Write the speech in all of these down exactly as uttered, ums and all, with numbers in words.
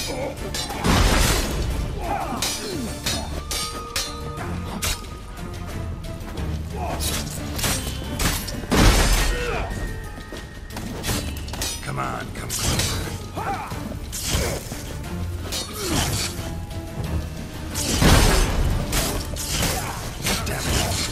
Come on, come closer. Damn it.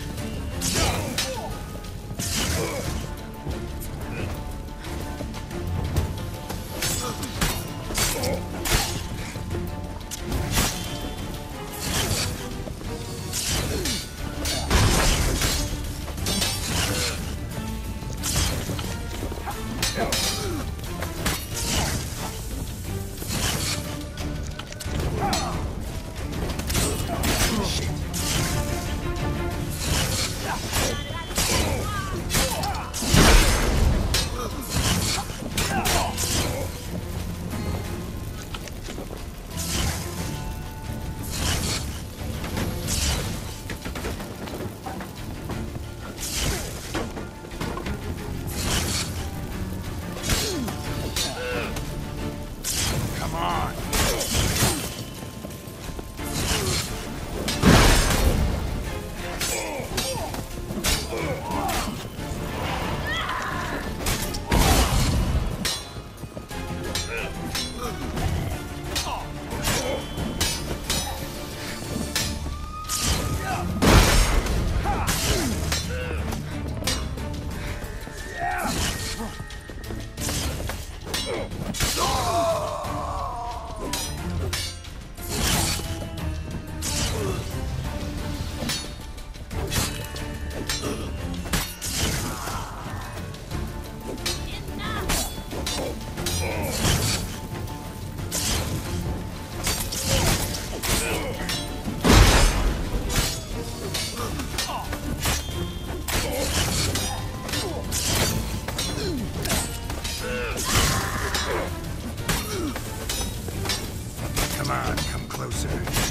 Come on, come closer.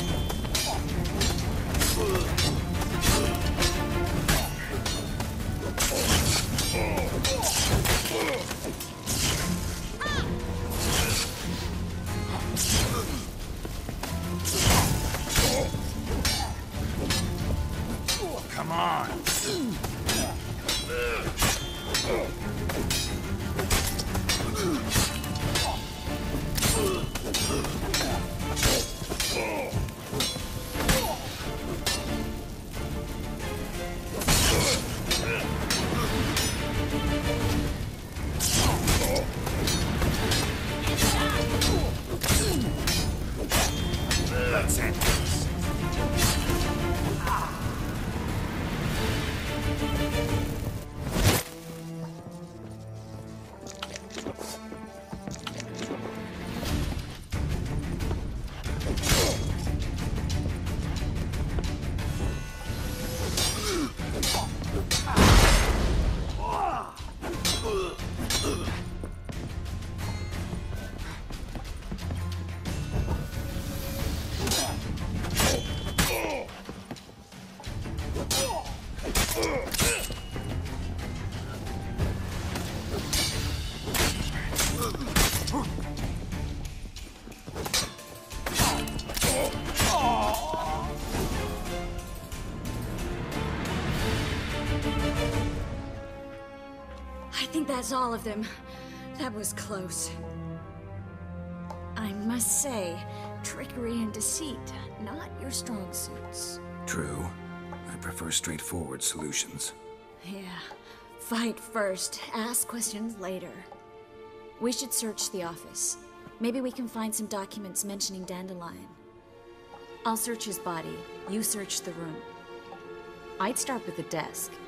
Come on. Let's end this. I think that's all of them. That was close. I must say, trickery and deceit, not your strong suits. True. I prefer straightforward solutions. Yeah. Fight first, ask questions later. We should search the office. Maybe we can find some documents mentioning Dandelion. I'll search his body. You search the room. I'd start with the desk.